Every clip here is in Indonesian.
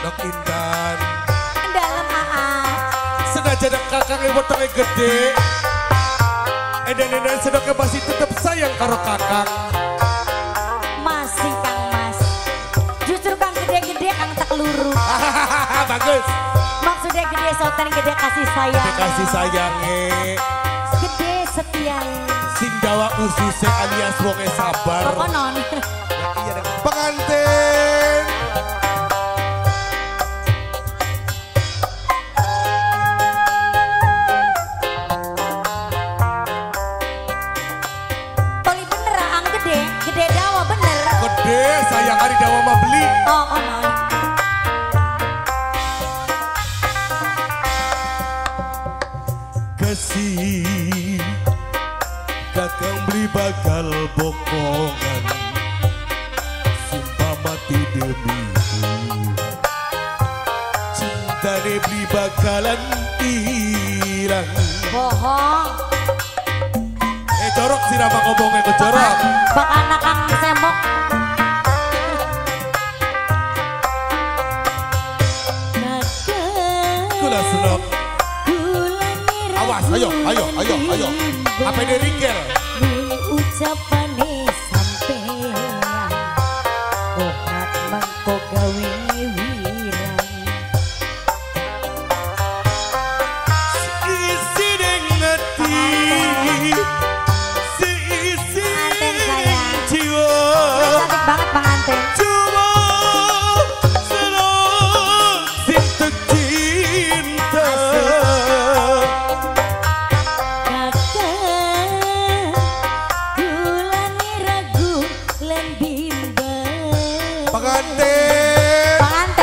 Nok Intan. Dalam Sengaja ada kakak yang potongnya gede. Dan sedoknya masih tetap sayang karo kakak. masih Kang Mas. Justru Kang gede-gede Kang tak luru. Bagus. Maksudnya gede soten gede kasih sayang. Gede kasih sayangnya. Gede setia. Sing dawa ususnya alias wonge sabar. Kok non? Pengantin. Toli bener ang gede, gede dawa bener. Gede sayang hari dawa mah beli. Oh non. Kasih kakang beli bakal bokongan. Sumpah mati demi cinta deh beli bakalan tirang. Bohong. Jorok sih nama ngomongnya ke jorok. Bak anak Kang semok. Gula senok. Awas, ayo. Apa ini ringkel? Ucapane sampean ohat mangko gawe wirang. Isi dengeti, seisi jiwa. Cantik banget pengantin. Cuma senang cinta cinta. Pengantin.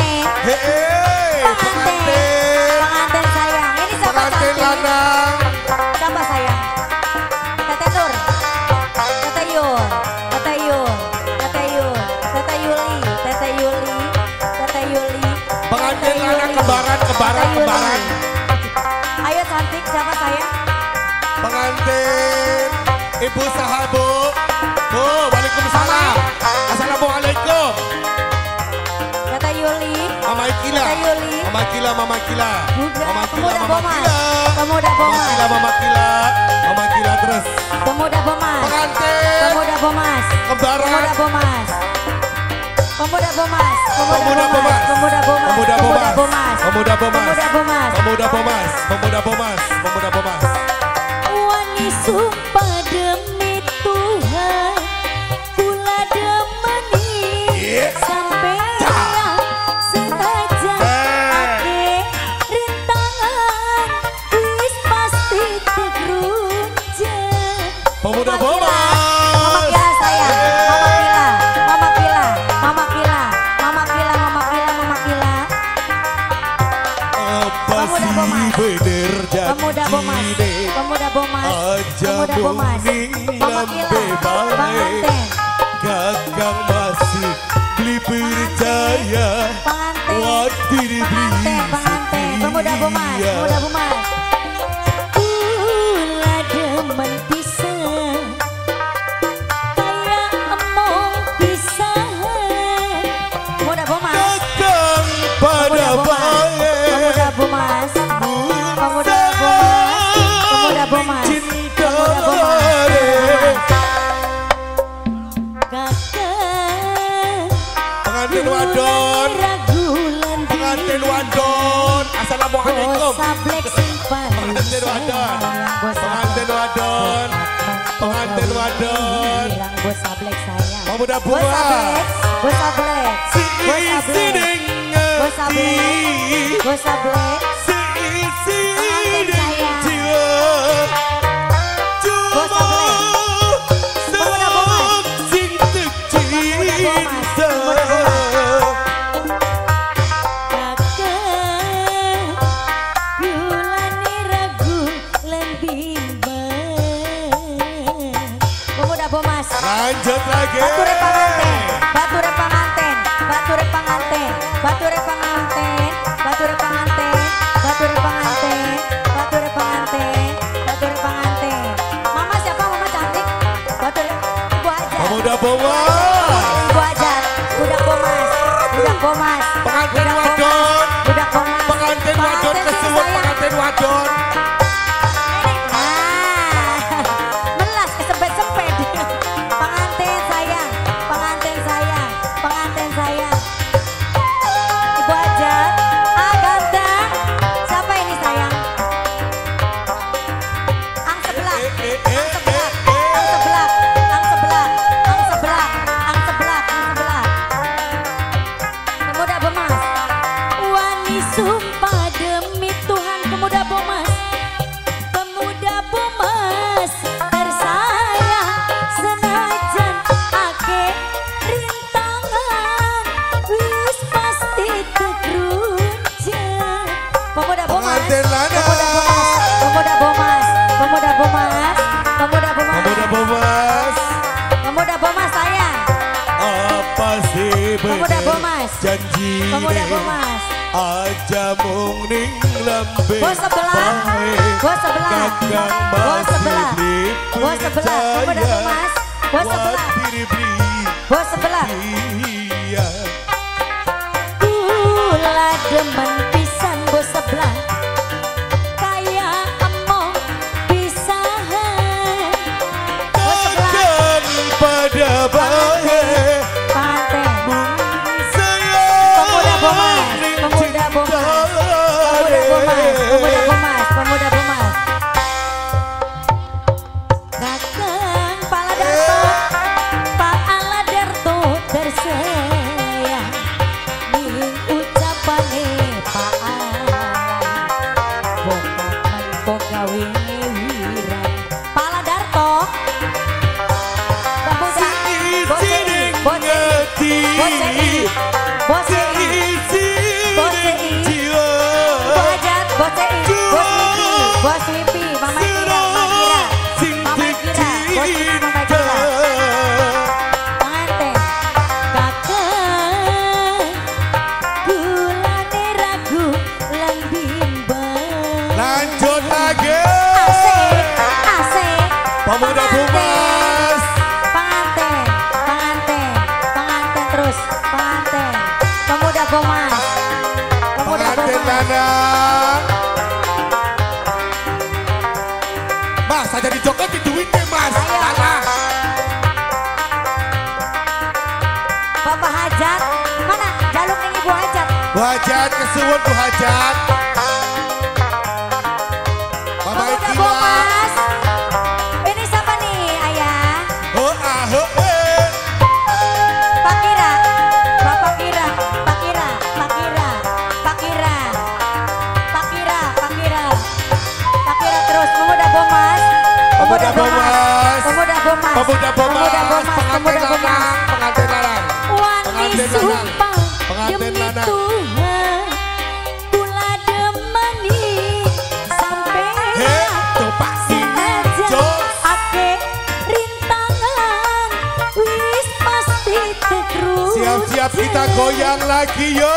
Pengantin sayang. Ini siapa Pengantin cantik? lanang. Siapa sayang? Tete Nur, Tete Yul, Tete Yul, Tete Yul, Tete Yuli, Tete Yuli, Tete Yuli. Pengantin lanang kembaran. Ayo cantik, siapa sayang? Pengantin Ibu sahabu. Bu, waalaikumsalam. Assalamualaikum. Tete Yuli, Mama Ikila. Tete Yuli. Mama Kila. Pemuda Bomas, Pemuda Bomas, Mama Kila terus. Pemuda Bomas, Pengantin Pemuda Bomas, kembaran. Pemuda Bomas, Pemuda Bomas, Pemuda Bomas. Pemuda Bomas, Pemuda Bomas. Pemuda Bomas, Pemuda Bomas. Wani sumpah demi Tuhan, kula demeni sampai sengaja ake rintangan wis pasti tegrunjang. Pemuda Mama Bomas. Kila sayang, Mama Kila. Apa sih bener Pemuda Bomas, janji Pemuda Bomas, aja Pemuda Bomas, muni Mama Kila, lambe bae. pengantin, Kakang masih beli percaya. Wadir beli pengantin, Pemuda Bomas, setia. Pemuda Bomas. Kula demen pisan, kaya emong pisan. Pemuda Bomas, Kakang pada bae. Pemuda Bomas, Pemuda Bomas, Pemuda Bomas, Cinta Pemuda Bomas. Pengantin wadon. Pengantin wadon. Assalamualaikum. Pengantin wadon. Pengantin wadon. Pemuda Bomas. Si isi dengeti. Si isi jiwa. Cuma senang cinta cinta. Lanjut lagi. Bature pengantin, bature pengantin, bature pengantin, bature pengantin, bature pengantin, bature pengantin, bature pengantin, bature pengantin. Mama siapa? Mama cantik. Bature Ibu Hajar. Pemuda Bomas. Ibu Hajar, budak Bomas, budak bomas. Pengantin wadon. Budak bomas. Pengantin wadon kesuwun pengantin wadon. Melas kesempet-sempet. Pengantin sayang, pengantin sayang, pengantin sayang. Ibu Hajat, ganteng. Siapa ini sayang? Ang sebelah, ang sebelah, ang sebelah, ang sebelah, ang sebelah, ang sebelah, ang sebelah. Pemuda Bomas, wani sumpah demi Tuhan. Pemuda Bomas, pemuda Bomas tersayang, senajan ake rintangan wis pasti tergerunjang. Pemuda Bomas, Pengantin lanang. pemuda Bomas, pemuda Bomas, pemuda Bomas, Pemuda Bomas. pemuda Bomas sayang. Apa sih Pemuda Bomas. janji Pemuda Bomas. aja mung ning lembe Bos sebelah, bos sebelah, bos sebelah, bos sebelah, pemuda Bomas, bos sebelah, bos sebelah. Kula demen pisan bos sebelah, kayak emong pisahan. Bos sebelah, pada bae pantai. sayang Pemuda Bomas, pemuda Bomas, pemuda Bomas, pemuda Bomas, pemuda Bomas. Kakang Paladarto, Pak Aladarto tersayang, ning ucapane Pak bokap mentok gawe wiran. Paladarto, pemuda, bos CI, bos CI, bos CI, bos CI. Ibu Hajat, bos CI, bos Wipi, Mama Kira, Mama Kira, Mama Kira, bos Wipi, Mama Kira. Pengantin, kakang, gulane ragu lan bimbang. lanjut lagi Asik, asik. Pemuda Pengantin, Bomas. pengantin, pengantin, pengantin terus, pengantin. Pemuda Bomas, pemuda Pengantin Bomas. lanang Mas aja dijoget di duitnya mas Ayo. lanang Bapak Hajat, mana jaluk ini Ibu Hajat? Bu Hajat kesuwun Bu Hajat Mama Pemuda Kira Bomas. Ini siapa nih ayah? oh ah oh Pak Kira, Bapak Kira, Pak Kira, Pak Kira, Pak Kira, Pak Kira, Pak Kira, Pak Kira terus. Pemuda Bomas, Pemuda Bomas. Pemuda Bomas, Pemuda Bomas pengantin Pemuda Bomas. lanang pengantin lanang Wani Pengantin lanang. sumpah Pengantin demi lanang. Tuhan, kula demeni sampai Topak aja Jos. ake rintangan wis pasti terus. Siap-siap kita goyang lagi yo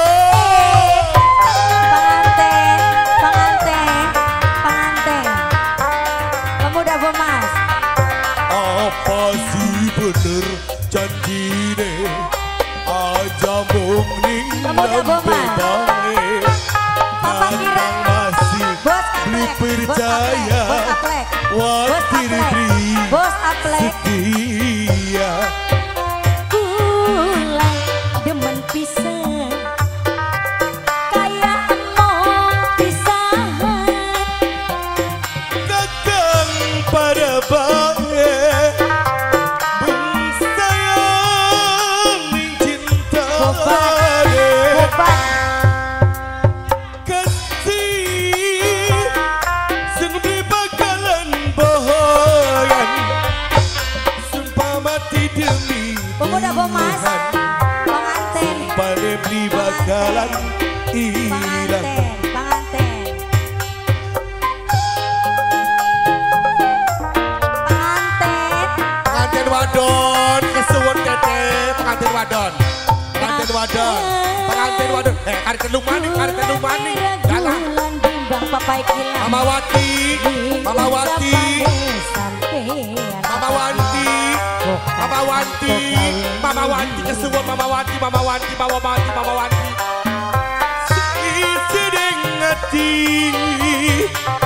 Pengantin, pengantin, pengantin. Pemuda Bomas, apa sih bener janjine aja mung ning Pemuda Bomas. bae Papa Kira. Kakang masih Bos beli Aplek, percaya Bos Aplek, Bos watiri Aplek, beli Bos Aplek. setia Kula demen pisan, kayak emong pisahan. Kakang pada bae bung sayang ning cinta Bobat, bobat. kasih sing bakalan bohongan sumpah mati demi Pemuda Bomas, Tuhan pengantin, pada beli bakalan hilang pengantin, pengantin. Pengantin, pengantin wadon kesuwun tete pengantin wadon pengantin wadon pengantin wadon karek lumani galah ragulan timbang papai kilang. Mama Wati, Mama Wati, Mama Wanti, Mama Wanti, Mama Wanti kesuwun Mama Wanti, Mama Wanti, Mama Wanti, Mama Wanti. Sideng ngati